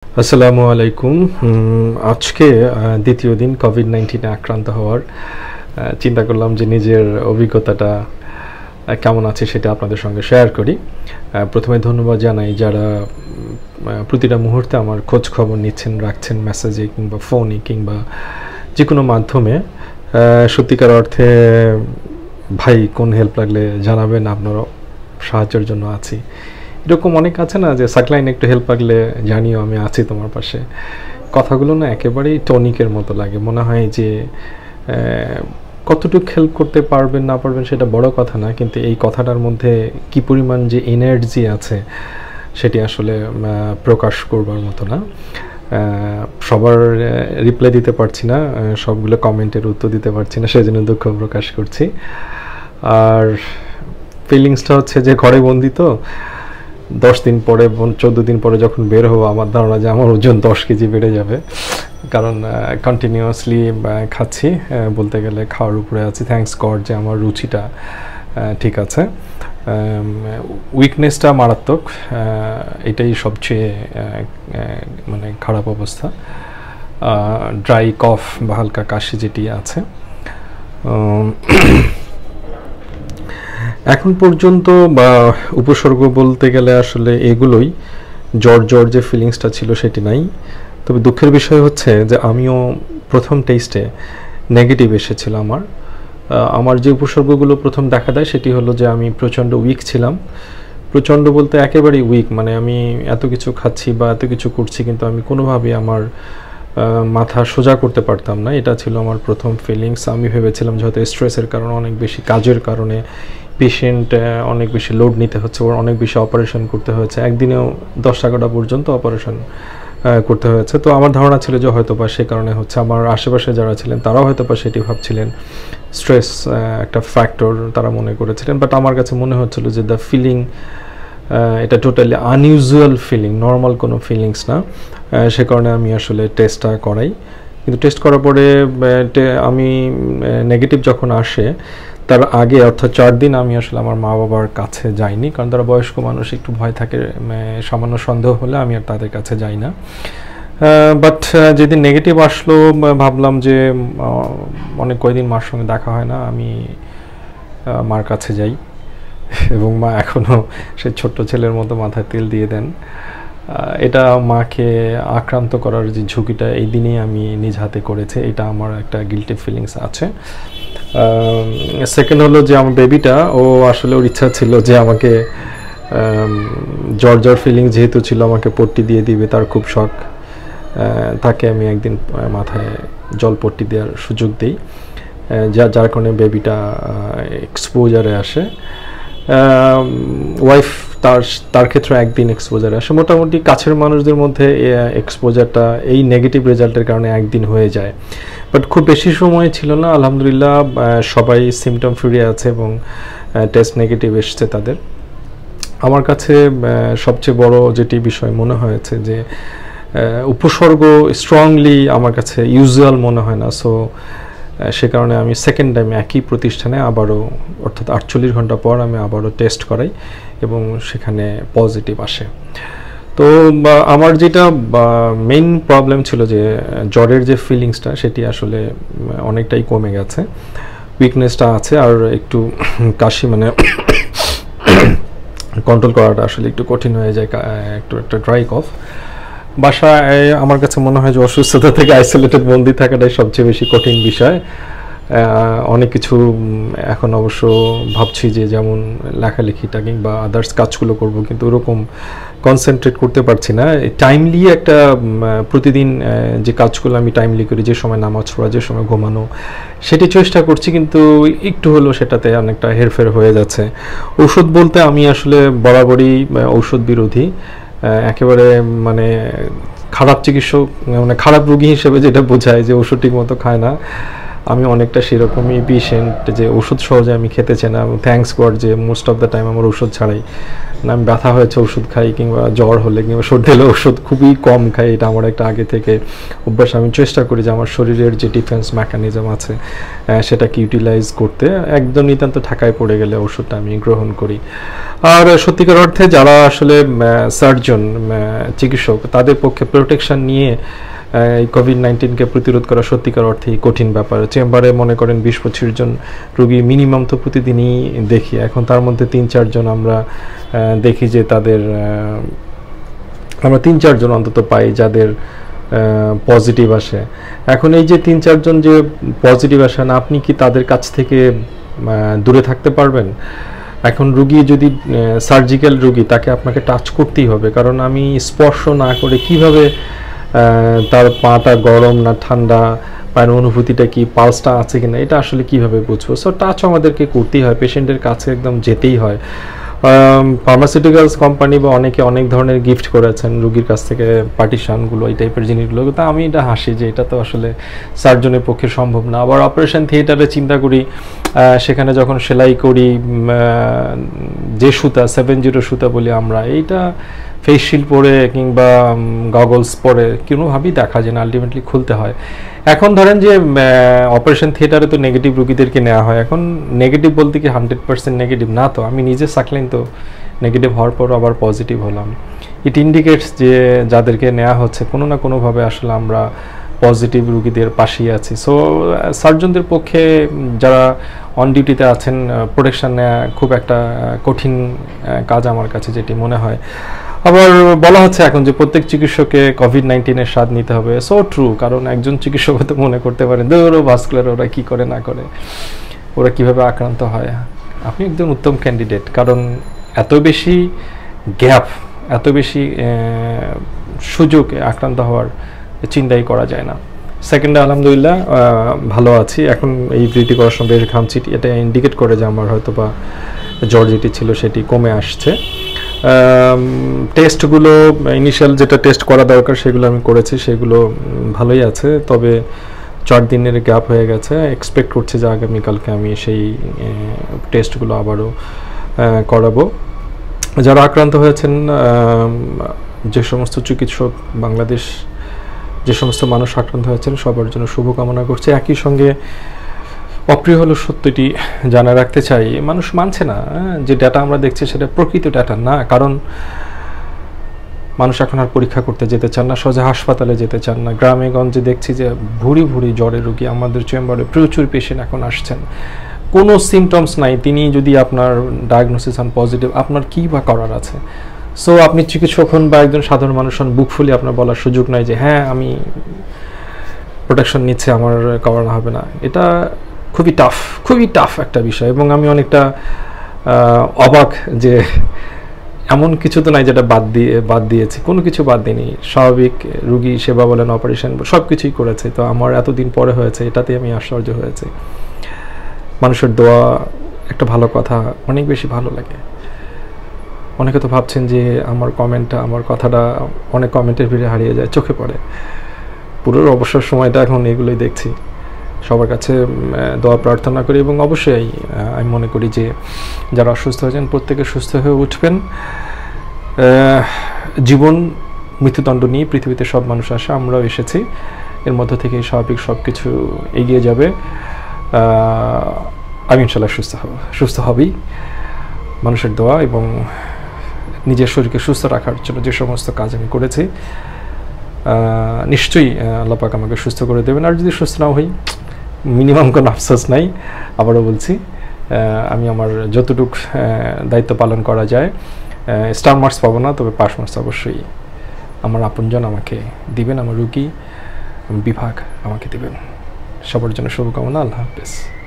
আসসালামু আলাইকুম। আজকে দ্বিতীয় দিন কোভিড-19 আক্রান্ত হওয়ার চিন্তা করলাম যে নিজের অভিজ্ঞতাটা কেমন আছে সেটা আপনাদের সঙ্গে শেয়ার করি। প্রথমে ধন্যবাদ জানাই যারা প্রতিটা মুহূর্তে আমার খোঁজ খবর নিচ্ছেন, রাখছেন মেসেজে কিংবা ফোনে কিংবা যে কোনো মাধ্যমে। সত্যিকার অর্থে ভাই কোন হেল্প লাগলে জানাবেন, আপনারা সাহায্যের জন্য আছি। এরকম অনেক আছে না যে সাকলাইন একটু হেল্প লাগলে জানিও আমি আছি তোমার পাশে। কথাগুলো না একেবারেই টনিকের মতো লাগে, মনে হয় যে কতটুকু হেল্প করতে পারবেন না পারবেন সেটা বড় কথা না, কিন্তু এই কথাটার মধ্যে কি পরিমাণ যে এনার্জি আছে সেটি আসলে প্রকাশ করবার মতো না। সবার রিপ্লাই দিতে পারছি না, সবগুলো কমেন্টের উত্তর দিতে পারছি না, সেজন্য দুঃখ প্রকাশ করছি। আর ফিলিংসটা হচ্ছে যে ঘরে বন্দি তো 10 দিন পরে 14 দিন পরে যখন বের হবো আমার ধারণা যে আমার ওজন 10 কেজি বেড়ে যাবে, কারণ কন্টিনিউয়াসলি খাচ্ছি, বলতে গেলে খাওয়ার উপরে আছি। থ্যাঙ্কস গড যে আমার রুচিটা ঠিক আছে। উইকনেসটা মারাত্মক, এটাই সবচেয়ে মানে খারাপ অবস্থা। ড্রাই কফ বা হালকা কাশি যেটি আছে। এখন পর্যন্ত বা উপসর্গ বলতে গেলে আসলে এগুলোই, জ্বর যে ফিলিংসটা ছিল সেটি নাই। তবে দুঃখের বিষয় হচ্ছে যে আমিও প্রথম টেস্টে নেগেটিভ এসেছিল। আমার যে উপসর্গগুলো প্রথম দেখা দেয় সেটি হলো যে আমি প্রচণ্ড উইক ছিলাম। প্রচণ্ড বলতে একেবারেই উইক, মানে আমি এত কিছু খাচ্ছি বা এত কিছু করছি কিন্তু আমি কোনোভাবেই আমার মাথা সোজা করতে পারতাম না। এটা ছিল আমার প্রথম ফিলিংস। আমি ভেবেছিলাম যে হয়তো স্ট্রেসের কারণে, অনেক বেশি কাজের কারণে, পেশেন্ট অনেক বেশি লোড নিতে হচ্ছে, ওর অনেক বেশি অপারেশন করতে হয়েছে, একদিনেও 10-11টা পর্যন্ত অপারেশন করতে হয়েছে। তো আমার ধারণা ছিল যে হয়তো বা সে কারণে হচ্ছে। আমার আশেপাশে যারা ছিলেন তারাও হয়তো বা সেটি ভাবছিলেন, স্ট্রেস একটা ফ্যাক্টর তারা মনে করেছিলেন। বাট আমার কাছে মনে হচ্ছিল যে দ্য ফিলিং, এটা টোটালি আনইউজুয়াল ফিলিং, নর্মাল কোনো ফিলিংস না। সে কারণে আমি আসলে টেস্টটা করাই। কিন্তু টেস্ট করার পরে আমি নেগেটিভ যখন আসে তার আগে অর্থাৎ 4 দিন আমি আসলে আমার মা বাবার কাছে যাইনি, কারণ তারা বয়স্ক মানুষ, একটু ভয় থাকে, সামান্য সন্দেহ হলে আমি আর তাদের কাছে যাই না। বাট যেদিন নেগেটিভ আসলো ভাবলাম যে অনেক কয়েকদিন মার সঙ্গে দেখা হয় না, আমি মার কাছে যাই এবং মা এখনও সে ছোট্ট ছেলের মতো মাথায় তেল দিয়ে দেন। এটা মাকে আক্রান্ত করার যে ঝুঁকিটা এই দিনেই আমি নিজ হাতে করেছি, এটা আমার একটা গিল্টি ফিলিংস আছে। সেকেন্ড হলো যে আমার বেবিটা, ও আসলে ওর ইচ্ছা ছিল যে আমাকে জ্বর ফিলিং যেহেতু ছিল আমাকে পট্টি দিয়ে দিবে, তার খুব শখ। তাকে আমি একদিন মাথায় জল পট্টি দেওয়ার সুযোগ দিই, যার কারণে বেবিটা এক্সপোজারে আসে। ওয়াইফ তার ক্ষেত্রে একদিন এক্সপোজারে আসে। মোটামুটি কাছের মানুষদের মধ্যে এক্সপোজারটা এই নেগেটিভ রেজাল্টের কারণে একদিন হয়ে যায়, বাট খুব বেশি সময় ছিল না। আলহামদুলিল্লাহ সবাই সিমটম ফ্রি আছে এবং টেস্ট নেগেটিভ এসছে তাদের। আমার কাছে সবচেয়ে বড় যেটি বিষয় মনে হয়েছে যে উপসর্গ স্ট্রংলি আমার কাছে ইউজুয়াল মনে হয় না। সো সে কারণে আমি সেকেন্ড টাইম একই প্রতিষ্ঠানে আবারও, অর্থাৎ 48 ঘন্টা পর আমি আবারও টেস্ট করাই এবং সেখানে পজিটিভ আসে। তো আমার যেটা মেইন প্রবলেম ছিল যে জ্বরের যে ফিলিংসটা সেটি আসলে অনেকটাই কমে গেছে, উইকনেসটা আছে, আর একটু কাশি মানে কন্ট্রোল করাটা আসলে একটু কঠিন হয়ে যায়, একটু একটা ড্রাই কফ। বাসায় আমার কাছে মনে হয় যে অসুস্থতা থেকে আইসোলেটেড বন্দি থাকাটাই সবচেয়ে বেশি কঠিন বিষয়। অনেক কিছু এখন অবশ্য ভাবছি যে যেমন লেখালেখিটা কিংবা আদার্স কাজগুলো করব, কিন্তু ওরকম কনসেন্ট্রেট করতে পারছি না। টাইমলি একটা প্রতিদিন যে কাজগুলো আমি টাইমলি করি, যে সময় নামাজ পড়া, যে সময় ঘুমানো, সেটি চেষ্টা করছি, কিন্তু একটু হলেও সেটাতে অনেকটা হেরফের হয়ে যাচ্ছে। ঔষধ বলতে আমি আসলে বরাবরই ঔষধ বিরোধী, একেবারে মানে খারাপ চিকিৎসক, মানে খারাপ রোগী হিসেবে যেটা বোঝায় যে ওষুধ ঠিক মতো খায় না। আমি অনেকটা সেরকমই পেশেন্ট যে ওষুধ সহজে আমি খেতে চাই না। থ্যাঙ্কস গড যে মোস্ট অফ দ্য টাইম আমার ওষুধ ছাড়াই, আমি ব্যথা হয়েছে ওষুধ খাই, কিংবা জ্বর হলে কিংবা সর্দি হলে ওষুধ খুবই কম খাই। এটা আমার একটা আগে থেকে অভ্যাস। আমি চেষ্টা করি যে আমার শরীরের যে ডিফেন্স মেকানিজম আছে সেটাকে ইউটিলাইজ করতে। একদম নিতান্ত ঠাকায় পড়ে গেলে ওষুধটা আমি গ্রহণ করি। আর সত্যিকার অর্থে যারা আসলে সার্জন, চিকিৎসক, তাদের পক্ষে প্রোটেকশন নিয়ে এই কোভিড-19কে প্রতিরোধ করা সত্যিকার অর্থেই কঠিন ব্যাপার। চেম্বারে মনে করেন 20-25 জন রোগী মিনিমাম তো প্রতিদিনই দেখি। এখন তার মধ্যে 3-4 জন আমরা দেখি যে তাদের আমরা 3-4 জন অন্তত পাই যাদের পজিটিভ আসে। এখন এই যে 3-4 জন যে পজিটিভ আসেন, আপনি কি তাদের কাছ থেকে দূরে থাকতে পারবেন? এখন রুগী যদি সার্জিক্যাল রুগী, তাকে আপনাকে টাচ করতেই হবে, কারণ আমি স্পর্শ না করে কিভাবে তার পাটা গরম না ঠান্ডা, পায়ের অনুভূতিটা কি, পালসটা আছে কিনা, এটা আসলে কিভাবে বুঝবো? সো টাচ আমাদেরকে করতেই হয়, পেশেন্টের কাছে একদম যেতেই হয়। ফার্মাসিউটিক্যালস কোম্পানি বা অনেকে অনেক ধরনের গিফট করেছেন রুগীর কাছ থেকে, পার্টিশনগুলো, এই টাইপের জিনিসগুলো, তো আমি এটা হাসি যে এটা তো আসলে সার্জনের পক্ষে সম্ভব না। আবার অপারেশন থিয়েটারে চিন্তা করি, সেখানে যখন সেলাই করি, যে সুতা 70 সুতা বলি আমরা, এইটা ফেস শিল্ড পরে কিংবা গগলস পরে কোনোভাবেই দেখা যায় না, আলটিমেটলি খুলতে হয়। এখন ধরেন যে অপারেশন থিয়েটারে তো নেগেটিভ রুগীদেরকে নেওয়া হয়। এখন নেগেটিভ বলতে কি 100% নেগেটিভ না, তো আমি নিজে সাকলেন তো নেগেটিভ হওয়ার পর আবার পজিটিভ হলাম। ইট ইন্ডিকেটস যে যাদেরকে নেওয়া হচ্ছে কোনো না কোনোভাবে আসলে আমরা পজিটিভ রুগীদের পাশেই আছি। সো সার্জনদের পক্ষে যারা অন ডিউটিতে আছেন, প্রোটেকশন নেওয়া খুব একটা কঠিন কাজ আমার কাছে যেটি মনে হয়। আবার বলা হচ্ছে এখন যে প্রত্যেক চিকিৎসককে কোভিড-19-এর স্বাদ নিতে হবে। সো ট্রু, কারণ একজন চিকিৎসক তো মনে করতে পারেন ভাস্কুলার ওরা কি করে না করে, ওরা কিভাবে আক্রান্ত হয়। আপনি একদম উত্তম ক্যান্ডিডেট, কারণ এত বেশি গ্যাপ, এত বেশি সুযোগ আক্রান্ত হওয়ার চিন্তাই করা যায় না। সেকেন্ডে আলহামদুলিল্লাহ ভালো আছি। এখন এই ব্রিটি করার সময় বেশ ঘামছি, এটা ইন্ডিকেট করে যে আমার হয়তো বা জ্বর যেটি ছিল সেটি কমে আসছে। টেস্টগুলো ইনিশিয়াল যেটা টেস্ট করা দরকার সেগুলো আমি করেছি, সেগুলো ভালোই আছে। তবে 4 দিনের গ্যাপ হয়ে গেছে, এক্সপেক্ট করছি যে আগামীকালকে আমি সেই টেস্টগুলো আবারও করাবো। যারা আক্রান্ত হয়েছেন, যে সমস্ত চিকিৎসক, বাংলাদেশ যে সমস্ত মানুষ আক্রান্ত হয়েছেন, সবার জন্য শুভকামনা করছি। একই সঙ্গে অপ্রিয় হলো সত্যটি জানা রাখতে চাই, মানুষ মানছে না যে ডাটা আমরা দেখছি সেটা প্রকৃত ডাটা না। কারণ মানুষ এখন আর পরীক্ষা করতে যেতে চান না, সোজা হাসপাতালে যেতে চান না। গ্রামে গঞ্জে দেখছি যে ভুরি ভুরি জ্বরের রোগী আমাদের চেম্বারে, প্রচুর পেশেন্ট এখন আসছেন, কোনো সিমটমস নাই। তিনি যদি আপনার ডায়াগনোসিস হন পজিটিভ, আপনার কী বা করার আছে? সো আপনি চিকিৎসক হন বা একজন সাধারণ মানুষ হন, বুক ফুলি আপনার বলার সুযোগ নাই যে হ্যাঁ আমি প্রোটেকশন নিচ্ছে, আমার করানো হবে না। এটা খুবই টাফ একটা বিষয়। এবং আমি অনেকটা অবাক যে এমন কিছু তো নাই যেটা বাদ দিয়েছি, কোনো কিছু বাদ দিইনি। স্বাভাবিক রুগী সেবা বলেন, অপারেশন, সব কিছুই করেছে। তো আমার এতদিন পরে হয়েছে, এটাতে আমি আশ্চর্য হয়েছে। মানুষের দোয়া একটা ভালো কথা, অনেক বেশি ভালো লাগে। অনেকে তো ভাবছেন যে আমার কথাটা অনেক কমেন্টের ভিড়ে হারিয়ে যায়, চোখে পড়ে। পুরো অবসর সময়টা এখন এগুলোই দেখছি। সবার কাছে দোয়া প্রার্থনা করি, এবং অবশ্যই আমি মনে করি যে যারা অসুস্থ হয়েছেন প্রত্যেকে সুস্থ হয়ে উঠবেন। জীবন মৃত্যুদণ্ড নিয়ে পৃথিবীতে সব মানুষ আসে, আমরাও এসেছি। এর মধ্য থেকে স্বাভাবিক সব কিছু এগিয়ে যাবে। আমি ইনশাল্লাহ সুস্থ হবেই। মানুষের দোয়া এবং নিজের শরীরকে সুস্থ রাখার জন্য যে সমস্ত কাজ আমি করেছি, নিশ্চয়ই আল্লাহ পাক আমাকে সুস্থ করে দেবেন। আর যদি সুস্থ নাও হই, মিনিমাম কোনো আফসোস নাই। আবারও বলছি, আমি আমার যতটুকু দায়িত্ব পালন করা যায়, স্টার মার্কস পাবো না, তবে পাস মার্কস অবশ্যই আমার আপনজন আমাকে দিবেন, আমার রুগী বিভাগ আমাকে দিবেন। সবার জন্য শুভকামনা। আল্লাহ হাফেজ।